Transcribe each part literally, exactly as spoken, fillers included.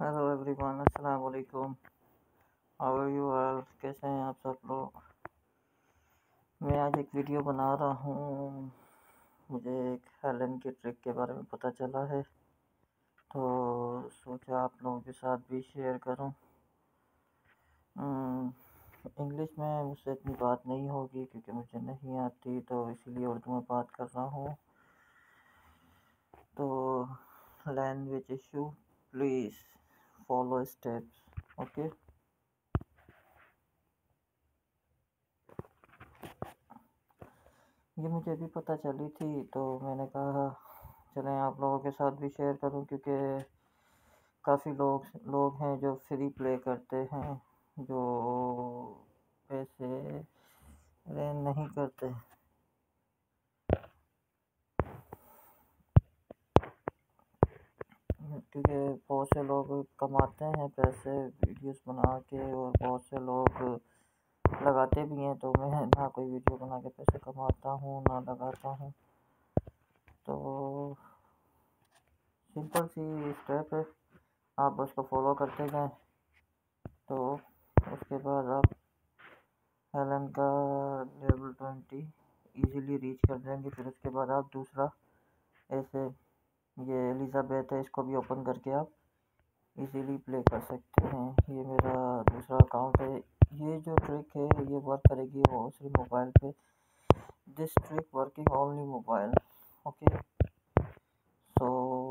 Hello everyone, अस्सलाम वालेकुम। How are you all? कैसे हैं आप सब लोग? मैं आज एक वीडियो बना रहा हूँ। मुझे एक हेलन की ट्रिक के बारे में पता चला है, तो सोचा आप लोगों के साथ भी शेयर करूँ। इंग्लिश में मुझसे इतनी बात नहीं होगी क्योंकि मुझे नहीं आती, तो इसीलिए उर्दू में बात कर रहा हूँ। तो language issue, please follow steps, okay. ये मुझे भी पता चली थी, तो मैंने कहा चलें आप लोगों के साथ भी शेयर करूं, क्योंकि काफ़ी लोग लोग हैं जो फ्री प्ले करते हैं, जो पैसे रेन नहीं करते। क्योंकि बहुत से लोग कमाते हैं पैसे वीडियोस बना के, और बहुत से लोग लगाते भी हैं। तो मैं ना कोई वीडियो बना के पैसे कमाता हूँ ना लगाता हूँ। तो सिंपल सी स्टेप है, आप उसको फॉलो करते जाएं, तो उसके बाद आप हेलन का लेवल ट्वेंटी इजीली रीच कर देंगे। फिर उसके बाद आप दूसरा, ऐसे ये एलिज़ाबेथ है, इसको भी ओपन करके आप इजीली प्ले कर सकते हैं। ये मेरा दूसरा अकाउंट है। ये जो ट्रिक है ये वर्क करेगी वो सिर्फ मोबाइल पे। This trick working only mobile, okay. So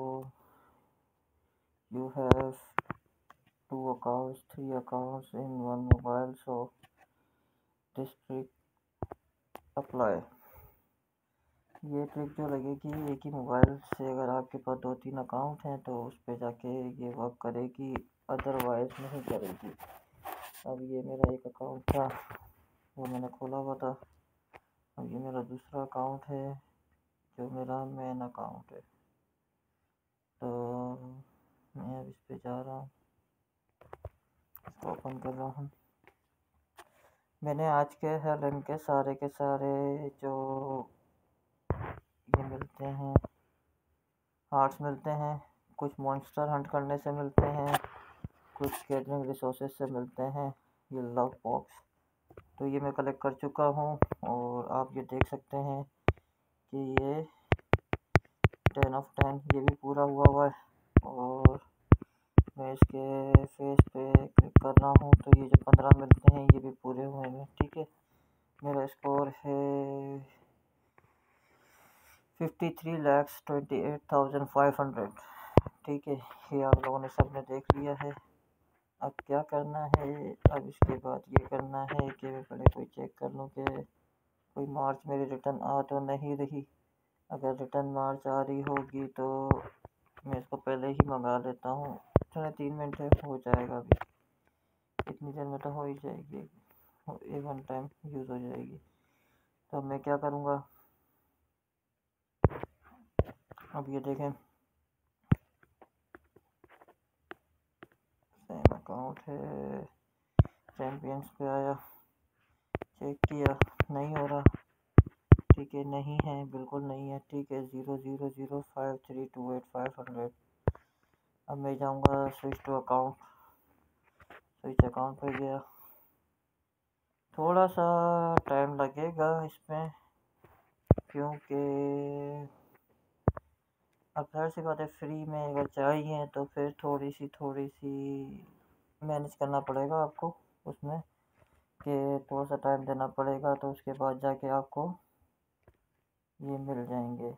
you have two accounts, three accounts in one mobile, so this trick apply. ये ट्रिक जो लगेगी एक ही मोबाइल से, अगर आपके पास दो तीन अकाउंट हैं तो उस पर जाके ये वर्क करेगी, अदरवाइज नहीं करेगी। अब ये मेरा एक अकाउंट था, वो मैंने खोला हुआ था। अब ये मेरा दूसरा अकाउंट है जो मेरा मेन अकाउंट है। तो मैं अब इस पर जा रहा हूँ, इसको ओपन कर रहा हूँ। मैंने आज के हेलन के सारे के सारे जो ये मिलते हैं, हार्ट्स मिलते हैं, कुछ मॉन्स्टर हंट करने से मिलते हैं, कुछ गैदरिंग रिसोर्सेज से मिलते हैं, ये लव बॉक्स, तो ये मैं कलेक्ट कर चुका हूँ। और आप ये देख सकते हैं कि ये टेन ऑफ टेन ये भी पूरा हुआ हुआ है। और मैं इसके फेस पे क्लिक कर रहा हूँ, तो ये जो पंद्रह मिलते हैं ये भी पूरे हुए हैं, ठीक है। मेरा स्कोर है fifty three lakhs twenty eight thousand five hundred, ठीक है। ये आप लोगों ने सब ने देख लिया है। अब क्या करना है, अब इसके बाद ये करना है कि मैं पहले कोई चेक कर लूँ कि कोई मार्च मेरी रिटर्न आ तो नहीं रही। अगर रिटर्न मार्च आ रही होगी तो मैं इसको पहले ही मंगा लेता हूँ। चलो तीन मिनट है, हो जाएगा अभी, इतनी देर में तो हो ही जाएगी, एक वन टाइम यूज़ हो जाएगी। तो अब मैं क्या करूँगा, अब ये देखें सेम अकाउंट है, चैम्पियंस पे आया, चेक किया, नहीं हो रहा, ठीक है, नहीं है, बिल्कुल नहीं है, ठीक है। Zero zero zero five three two eight five hundred. अब मैं जाऊँगा switch to account, switch account पे गया। थोड़ा सा टाइम लगेगा इसमें, क्योंकि अब जाहिर सी बात है, फ्री में अगर चाहिए तो फिर थोड़ी सी थोड़ी सी मैनेज करना पड़ेगा आपको उसमें, कि थोड़ा सा टाइम देना पड़ेगा, तो उसके बाद जाके आपको ये मिल जाएंगे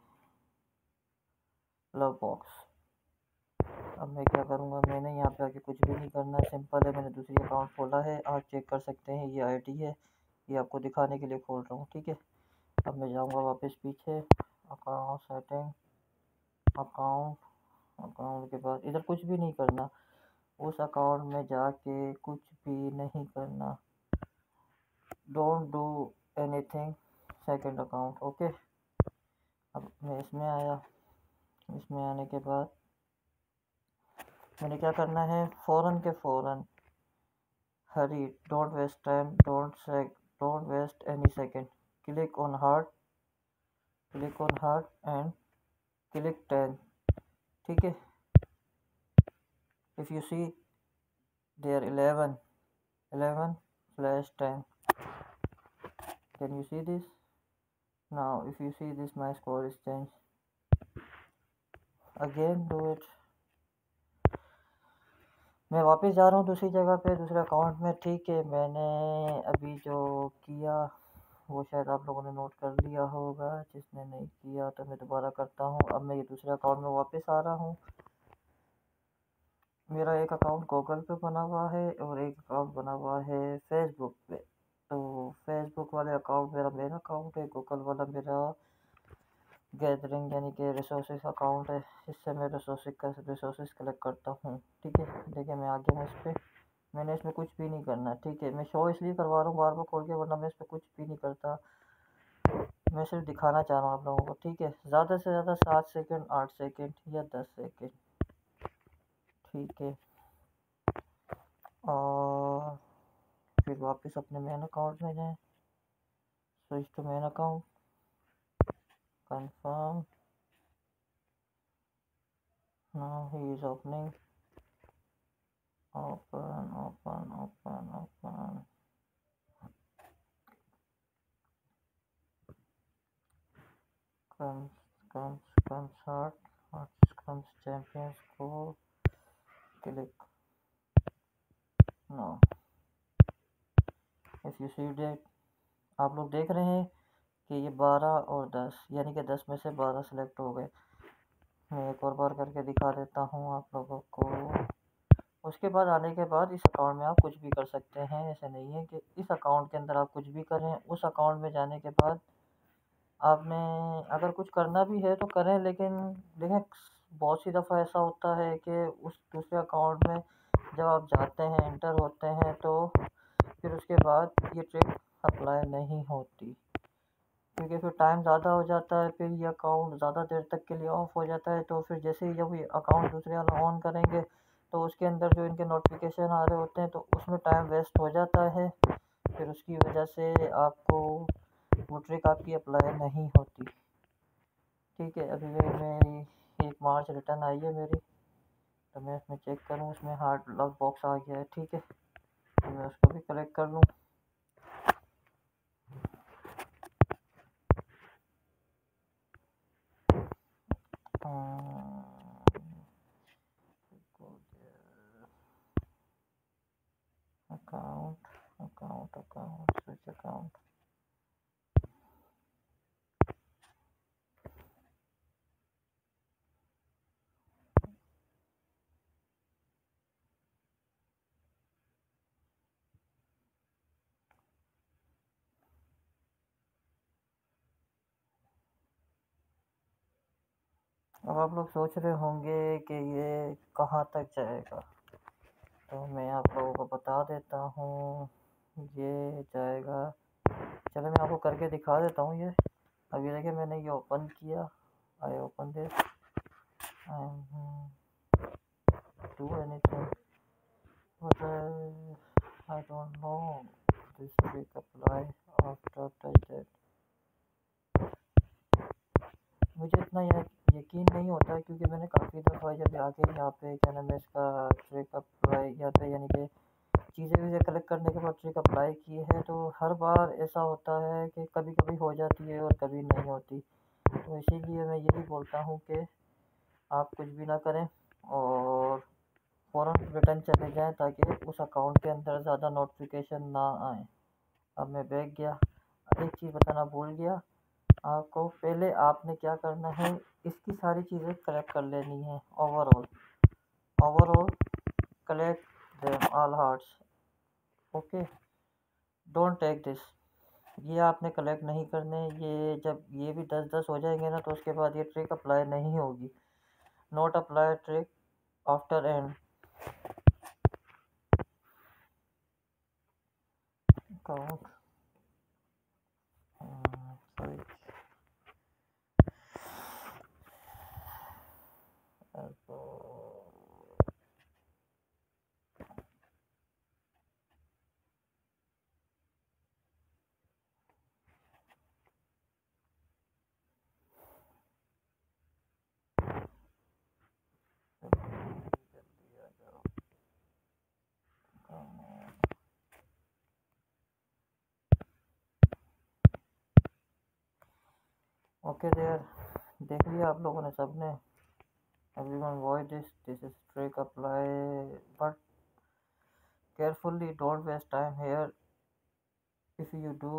लव बॉक्स। अब मैं क्या करूँगा, मैंने यहाँ पे आके कुछ भी नहीं करना, सिंपल है। मैंने दूसरी अकाउंट खोला है, आप चेक कर सकते हैं, ये आईडी है, ये आपको दिखाने के लिए खोल रहा हूँ, ठीक है। अब मैं जाऊँगा वापस पीछे, अकाउंट सेटिंग, अकाउंट, अकाउंट के बाद इधर कुछ भी नहीं करना, उस अकाउंट में जाके कुछ भी नहीं करना, don't do anything second account, okay. अब मैं इसमें आया, इसमें आने के बाद मैंने क्या करना है, फ़ौरन के फ़ौरन, hurry, don't waste time, don't sec don't waste any second, click on heart, click on heart and click ten, ठीक है। if you see there eleven eleven slash ten, can you see this? Now if you see this, my score is changed. Again do it. मैं वापस जा रहा हूँ दूसरी जगह पे, दूसरे अकाउंट में। ठीक है, मैंने अभी जो किया वो शायद आप लोगों ने नोट कर लिया होगा, जिसने नहीं किया तो मैं दोबारा करता हूँ। अब मैं ये दूसरे अकाउंट में वापस आ रहा हूँ। मेरा एक अकाउंट गूगल पे बना हुआ है और एक अकाउंट बना हुआ है फेसबुक पे। तो फेसबुक वाले अकाउंट मेरा मेन अकाउंट है, गूगल वाला मेरा गैदरिंग यानी कि रिसोर्सेज अकाउंट है, इससे मैं रिसोर्सेज का रिसोर्सेज कलेक्ट करता हूँ। ठीक है, देखिए मैं आ गया हूँ इस पर। मैंने इसमें कुछ भी नहीं करना। ठीक है, मैं शो इसलिए करवा रहा हूँ बार बार खोल के, वरना मैं इस पर कुछ भी नहीं करता। मैं सिर्फ दिखाना चाह रहा हूँ आप लोगों को। ठीक है, ज़्यादा से ज़्यादा सात सेकंड, आठ सेकंड या दस सेकंड। ठीक है, और फिर वापस अपने मेन अकाउंट में जाएं। Switch to main account, confirm. Now he is opening. Open open open open. comes comes comes hard, comes champions को click now। if you see that, आप लोग देख रहे हैं कि ये बारह और दस यानी कि दस में से बारह सेलेक्ट हो गए। मैं एक और बार करके दिखा देता हूँ आप लोगों को। उसके बाद आने के बाद इस अकाउंट में आप कुछ भी कर सकते हैं। ऐसा नहीं है कि इस अकाउंट के अंदर आप कुछ भी करें। उस अकाउंट में जाने के बाद आपने अगर कुछ करना भी है तो करें, लेकिन देखें बहुत सी दफ़ा ऐसा होता है कि उस दूसरे अकाउंट में जब आप जाते हैं, एंटर होते हैं, तो फिर उसके बाद ये ट्रिक अप्लाई नहीं होती, क्योंकि फिर टाइम ज़्यादा हो जाता है, फिर ये अकाउंट ज़्यादा देर तक के लिए ऑफ हो जाता है। तो फिर जैसे ही जब ये अकाउंट दूसरे वाला ऑन करेंगे तो उसके अंदर जो इनके नोटिफिकेशन आ रहे होते हैं तो उसमें टाइम वेस्ट हो जाता है। फिर उसकी वजह से आपको वो ट्रिक आपकी अप्लाई नहीं होती। ठीक है, अभी मेरी एक मार्च रिटर्न आई है मेरी, तो मैं इसमें चेक करूँ, उसमें हार्ड लॉक बॉक्स आ गया है। ठीक है, तो मैं उसको भी कलेक्ट कर लूँ। Account account account switch account. अब आप लोग सोच रहे होंगे कि ये कहाँ तक जाएगा, तो मैं आप लोगों को बता देता हूँ। ये जाएगा, चलो मैं आपको करके दिखा देता हूँ। ये अभी देखिए मैंने ये ओपन किया, I open this, do anything, but I don't know this trick apply after touch that. मुझे इतना यकीन नहीं होता, क्योंकि मैंने काफ़ी दफ़ा जब आके यहाँ पे क्या नाम है इसका ट्रिक अप्लाई यहाँ पे यानी कि चीज़ें वीज़ें कलेक्ट करने के बाद ट्रिक अप्लाई की है, तो हर बार ऐसा होता है कि कभी कभी हो जाती है और कभी नहीं होती। तो इसीलिए मैं यही बोलता हूँ कि आप कुछ भी ना करें और फ़ौरन रिटर्न चले जाएं, ताकि उस अकाउंट के अंदर ज़्यादा नोटिफिकेशन ना आए। अब मैं बैक गया, एक चीज़ बताना भूल गया आपको। पहले आपने क्या करना है, इसकी सारी चीज़ें कलेक्ट कर लेनी है। Overall overall collect them all hearts, okay, don't take this. ये आपने कलेक्ट नहीं करने। ये जब ये भी दस दस हो जाएंगे ना, तो उसके बाद ये ट्रिक अप्लाई नहीं होगी। Not apply trick after and account okay there, देख लिया आप लोगों ने सबने। Everyone watch this, this is trick apply, but carefully don't waste time here. If you do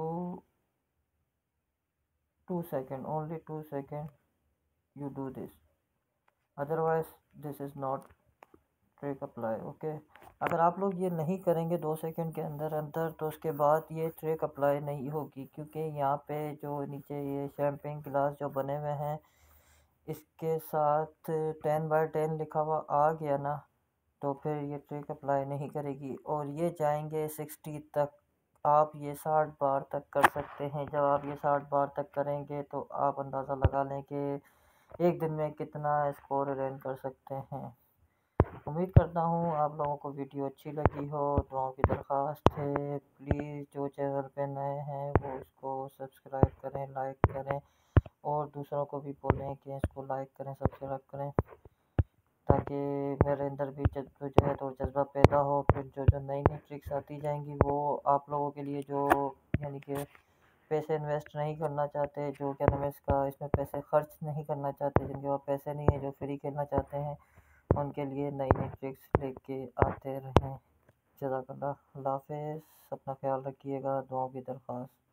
two second, only two second you do this, otherwise this is not trick apply. Okay, अगर आप लोग ये नहीं करेंगे दो second के अंदर अंदर तो उसके बाद ये ट्रिक अप्लाई नहीं होगी, क्योंकि यहाँ पे जो नीचे ये शैम्पेन गिलास जो बने हुए हैं इसके साथ टेन बाय टेन लिखा हुआ आ गया ना, तो फिर ये ट्रिक अप्लाई नहीं करेगी और ये जाएंगे सिक्सटी तक। आप ये साठ बार तक कर सकते हैं। जब आप ये साठ बार तक करेंगे तो आप अंदाज़ा लगा लें कि एक दिन में कितना स्कोर रैंक कर सकते हैं। उम्मीद करता हूँ आप लोगों को वीडियो अच्छी लगी हो। दुआओं की दरख्वास्त है, प्लीज़ जो चैनल पे नए हैं वो इसको सब्सक्राइब करें, लाइक करें और दूसरों को भी बोलें कि इसको लाइक करें, सब्सक्राइब करें, ताकि मेरे अंदर भी जज्ब जो है तो जज्बा पैदा हो। फिर जो जो नई नई ट्रिक्स आती जाएंगी वो आप लोगों के लिए, जो यानी कि पैसे इन्वेस्ट नहीं करना चाहते, जो क्या नाम है इसका, इसमें पैसे खर्च नहीं करना चाहते, जिनके पास पैसे नहीं है, जो फ्री खेलना चाहते हैं, उनके लिए नई नई ट्रिक्स लेके आते रहें। जज़ाकल्लाह, अल्लाह हाफ़िज़, अपना ख्याल रखिएगा, दुआओं की दरख्वास्त।